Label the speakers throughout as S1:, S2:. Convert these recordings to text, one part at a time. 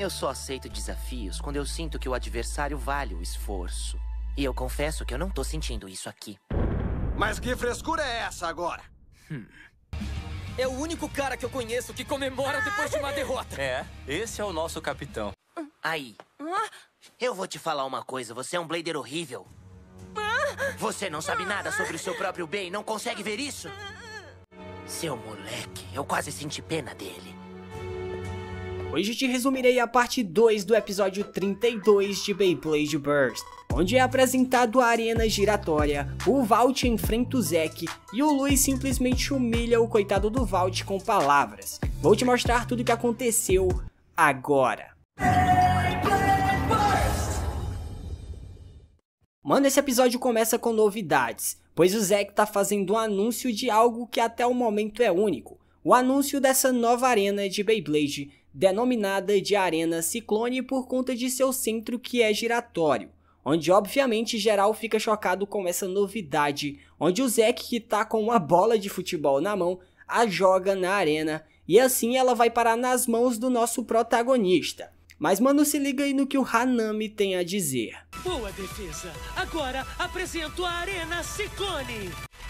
S1: Eu só aceito desafios quando eu sinto que o adversário vale o esforço. E eu confesso que eu não tô sentindo isso aqui.
S2: Mas que frescura é essa agora?
S3: É o único cara que eu conheço que comemora depois de uma derrota.
S4: É, esse é o nosso capitão.
S1: Aí, eu vou te falar uma coisa, você é um Blader horrível. Você não sabe nada sobre o seu próprio bem, não consegue ver isso? Seu moleque, eu quase senti pena dele.
S5: Hoje te resumirei a parte 2 do episódio 32 de Beyblade Burst, onde é apresentado a arena giratória, o Vault enfrenta o Zack e o Lui simplesmente humilha o coitado do Vault com palavras. Vou te mostrar tudo o que aconteceu agora. Mano, esse episódio começa com novidades, pois o Zack tá fazendo um anúncio de algo que até o momento é único. O anúncio dessa nova arena de Beyblade, denominada de Arena Ciclone por conta de seu centro que é giratório, onde obviamente geral fica chocado com essa novidade, onde o Zack, que tá com uma bola de futebol na mão, a joga na arena, e assim ela vai parar nas mãos do nosso protagonista. Mas mano, se liga aí no que o Hanami tem a dizer.
S6: Boa defesa, agora apresento a Arena Ciclone.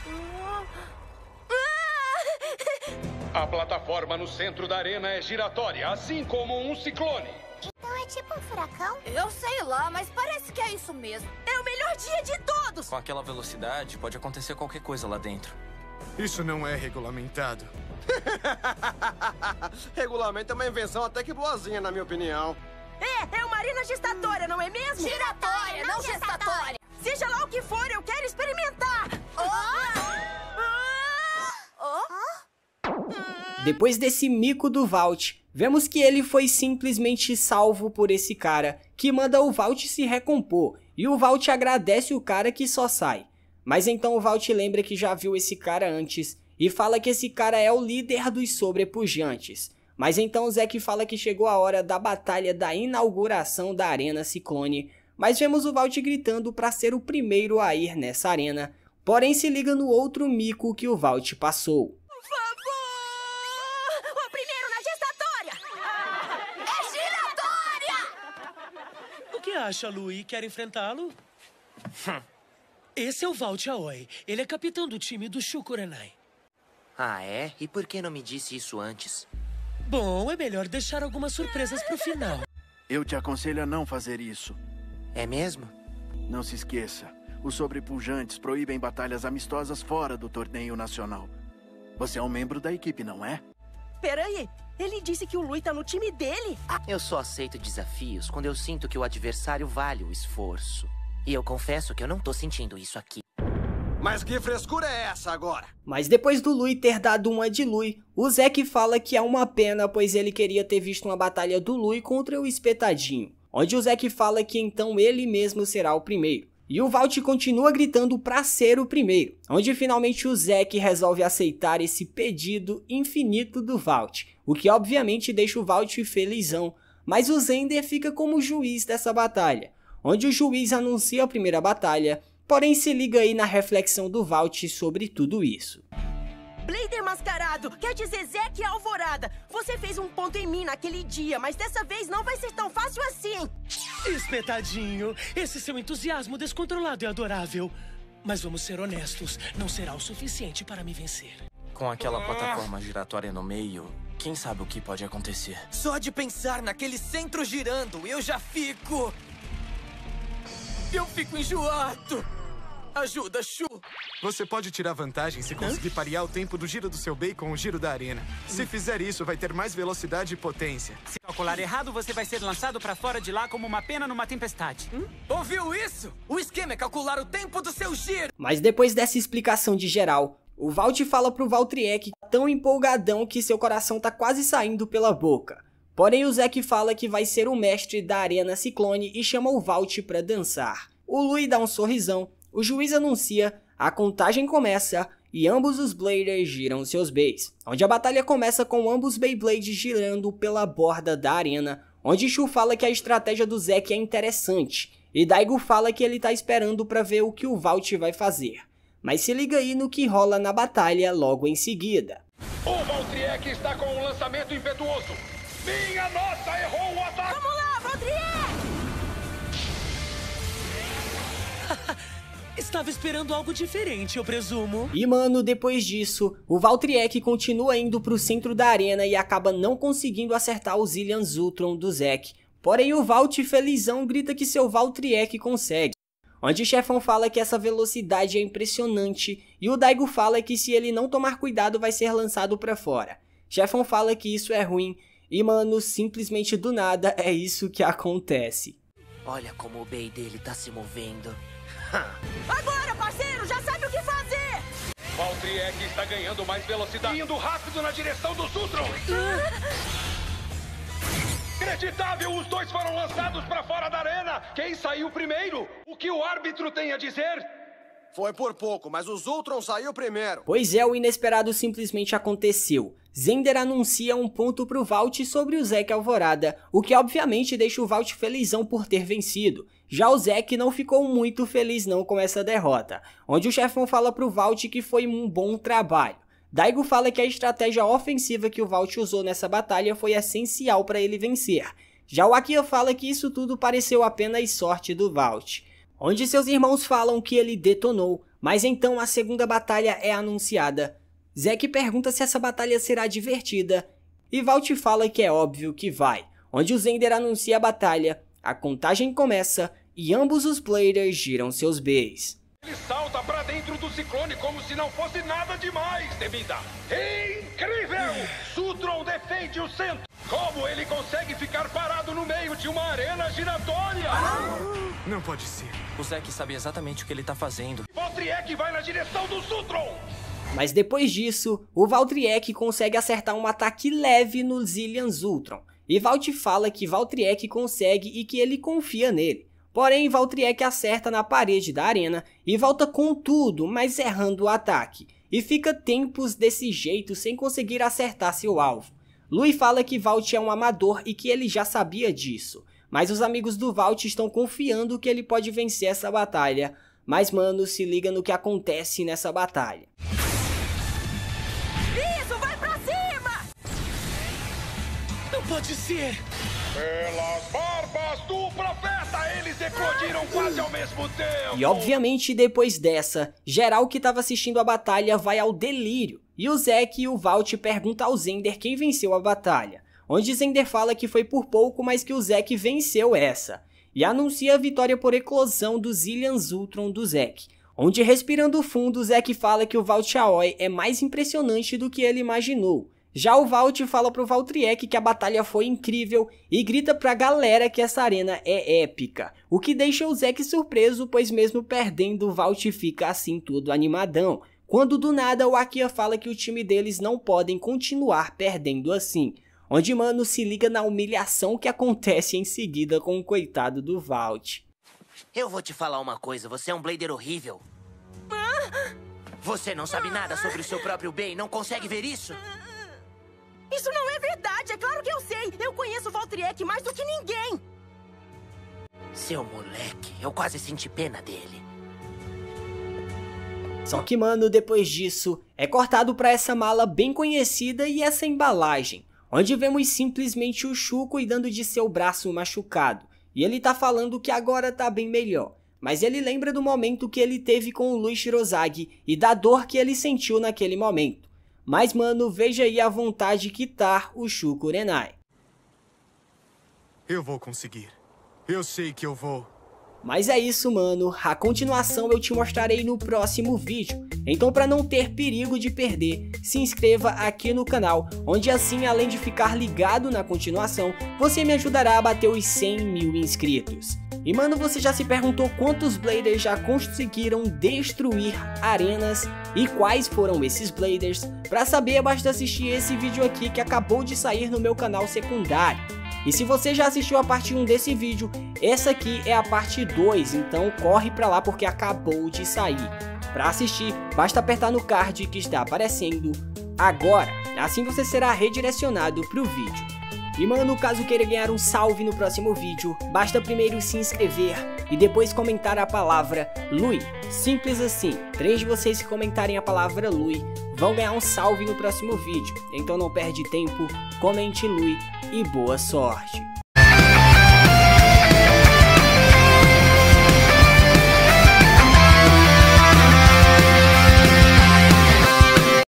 S7: A plataforma no centro da arena é giratória, assim como um ciclone.
S8: Então é tipo um furacão?
S9: Eu sei lá, mas parece que é isso mesmo. É o melhor dia de todos!
S4: Com aquela velocidade, pode acontecer qualquer coisa lá dentro.
S10: Isso não é regulamentado.
S2: Regulamento é uma invenção até que boazinha, na minha opinião.
S9: É uma arena gestatória, não é mesmo?
S8: Giratória, não gestatória.
S9: Seja lá o que for, eu quero experimentar!
S5: Depois desse mico do Vault, vemos que ele foi simplesmente salvo por esse cara, que manda o Vault se recompor, e o Vault agradece o cara que só sai. Mas então o Vault lembra que já viu esse cara antes, e fala que esse cara é o líder dos sobrepujantes. Mas então o Zack fala que chegou a hora da batalha da inauguração da Arena Ciclone, mas vemos o Vault gritando para ser o primeiro a ir nessa arena, porém se liga no outro mico que o Vault passou.
S6: O que acha, Lui? Quer enfrentá-lo? Esse é o Vault Aoi. Ele é capitão do time do Shukurenai.
S1: Ah, é? E por que não me disse isso antes?
S6: Bom, é melhor deixar algumas surpresas pro final.
S10: Eu te aconselho a não fazer isso.
S1: É mesmo?
S10: Não se esqueça, os sobrepujantes proíbem batalhas amistosas fora do torneio nacional. Você é um membro da equipe, não é?
S9: Peraí, ele disse que o Lui tá no time dele?
S1: Eu só aceito desafios quando eu sinto que o adversário vale o esforço. E eu confesso que eu não tô sentindo isso aqui.
S2: Mas que frescura é essa agora?
S5: Mas depois do Lui ter dado uma de Lui, o Zack fala que é uma pena, pois ele queria ter visto uma batalha do Lui contra o Espetadinho, onde o Zack fala que então ele mesmo será o primeiro. E o Vault continua gritando pra ser o primeiro, onde finalmente o Zack resolve aceitar esse pedido infinito do Vault, o que obviamente deixa o Vault felizão, mas o Zender fica como juiz dessa batalha, onde o juiz anuncia a primeira batalha, porém se liga aí na reflexão do Vault sobre tudo isso.
S9: Blader mascarado, quer dizer Zack Alvorada. Você fez um ponto em mim naquele dia, mas dessa vez não vai ser tão fácil assim.
S6: Espetadinho, esse seu entusiasmo descontrolado é adorável. Mas vamos ser honestos, não será o suficiente para me vencer.
S4: Com aquela plataforma giratória no meio, quem sabe o que pode acontecer?
S3: Só de pensar naquele centro girando, eu já fico... Eu fico enjoado. Ajuda, Shu.
S10: Você pode tirar vantagem se conseguir parear o tempo do giro do seu Bey com o giro da arena. Se fizer isso, vai ter mais velocidade e potência.
S11: Se calcular errado, você vai ser lançado pra fora de lá como uma pena numa tempestade.
S3: Ouviu isso? O esquema é calcular o tempo do seu giro.
S5: Mas depois dessa explicação de geral, o Vault fala pro Valtryek tão empolgadão que seu coração tá quase saindo pela boca. Porém o Zack fala que vai ser o mestre da Arena Ciclone e chama o Vault pra dançar. O Lui dá um sorrisão, o juiz anuncia, a contagem começa e ambos os Bladers giram seus Beys, onde a batalha começa com ambos Beyblades girando pela borda da arena, onde Shu fala que a estratégia do Zack é interessante, e Daigo fala que ele tá esperando pra ver o que o Vault vai fazer. Mas se liga aí no que rola na batalha logo em seguida.
S7: O Valtryek está com um lançamento impetuoso. Minha nossa, errou o ataque!
S6: Estava esperando algo diferente, eu presumo.
S5: E mano, depois disso, o Valtryek continua indo pro centro da arena e acaba não conseguindo acertar o Zillion Zultron do Zack. Porém o Valt felizão grita que seu Valtryek consegue. Onde o chefão fala que essa velocidade é impressionante e o Daigo fala que se ele não tomar cuidado vai ser lançado pra fora. Chefão fala que isso é ruim e mano, simplesmente do nada é isso que acontece.
S1: Olha como o Bei dele tá se movendo.
S9: Agora, parceiro, já sabe o que fazer!
S7: Valtryek está ganhando mais velocidade, indo rápido na direção do Zultron. Inacreditável! Os dois foram lançados para fora da arena! Quem saiu primeiro? O que o árbitro tem a dizer?
S2: Foi por pouco, mas o Zultron saiu primeiro.
S5: Pois é, o inesperado simplesmente aconteceu. Zender anuncia um ponto pro Valt sobre o Zack Alvorada, o que obviamente deixa o Valt felizão por ter vencido. Já o Zack não ficou muito feliz não com essa derrota, onde o chefão fala pro Valt que foi um bom trabalho. Daigo fala que a estratégia ofensiva que o Valt usou nessa batalha foi essencial para ele vencer. Já o Akia fala que isso tudo pareceu apenas sorte do Valt, onde seus irmãos falam que ele detonou, mas então a segunda batalha é anunciada. Zack pergunta se essa batalha será divertida, e Valt fala que é óbvio que vai, onde o Zender anuncia a batalha, a contagem começa e ambos os players giram seus Bs.
S7: Ele salta pra dentro do ciclone como se não fosse nada demais, Temida. Incrível! Zultron defende o centro. Como ele consegue ficar parado no meio de uma arena giratória?
S4: Não pode ser. O Zack sabe exatamente o que ele tá fazendo.
S7: Valtryek vai na direção do Zultron.
S5: Mas depois disso, o Valtryek consegue acertar um ataque leve no Zillion Zultron. E Valt fala que Valtryek consegue e que ele confia nele. Porém, Valtryek acerta na parede da arena e volta com tudo, mas errando o ataque. E fica tempos desse jeito sem conseguir acertar seu alvo. Lui fala que Valt é um amador e que ele já sabia disso. Mas os amigos do Valt estão confiando que ele pode vencer essa batalha. Mas mano, se liga no que acontece nessa batalha.
S9: Isso, vai pra cima!
S6: Não pode ser!
S7: Pelas barbas do profeta, eles eclodiram quase ao mesmo tempo!
S5: E obviamente depois dessa, geral que estava assistindo a batalha vai ao delírio. E o Zack e o Valt perguntam ao Zender quem venceu a batalha. Onde Zender fala que foi por pouco, mas que o Zack venceu essa. E anuncia a vitória por eclosão do Zillion Zultron do Zack. Onde respirando fundo, o Zack fala que o Valt Aoi é mais impressionante do que ele imaginou. Já o Valt fala pro Valtryek que a batalha foi incrível e grita pra galera que essa arena é épica. O que deixa o Zack surpreso, pois mesmo perdendo, o Valt fica assim todo animadão. Quando do nada o Akia fala que o time deles não podem continuar perdendo assim. Onde mano se liga na humilhação que acontece em seguida com o coitado do Valt.
S1: Eu vou te falar uma coisa, você é um Blader horrível. Você não sabe nada sobre o seu próprio bem, não consegue ver isso?
S9: Isso não é verdade, é claro que eu sei. Eu conheço o Valtryek mais do que ninguém.
S1: Seu moleque, eu quase senti pena dele.
S5: Só que mano, depois disso, é cortado pra essa mala bem conhecida e essa embalagem. Onde vemos simplesmente o Shu cuidando de seu braço machucado. E ele tá falando que agora tá bem melhor. Mas ele lembra do momento que ele teve com o Lui Shirozagi e da dor que ele sentiu naquele momento. Mas mano, veja aí a vontade que tá o Shu Kurenai.
S12: Eu vou conseguir. Eu sei que eu vou.
S5: Mas é isso mano, a continuação eu te mostrarei no próximo vídeo. Então para não ter perigo de perder, se inscreva aqui no canal, onde assim além de ficar ligado na continuação, você me ajudará a bater os 100 mil inscritos. E mano, você já se perguntou quantos Bladers já conseguiram destruir arenas e quais foram esses Bladers? Para saber basta assistir esse vídeo aqui que acabou de sair no meu canal secundário. E se você já assistiu a parte 1 desse vídeo, essa aqui é a parte 2, então corre pra lá porque acabou de sair. Para assistir, basta apertar no card que está aparecendo agora, assim você será redirecionado pro vídeo. E mano, caso queira ganhar um salve no próximo vídeo, basta primeiro se inscrever e depois comentar a palavra Lui. Simples assim, 3 de vocês que comentarem a palavra Lui vão ganhar um salve no próximo vídeo. Então não perde tempo, comente Lui e boa sorte.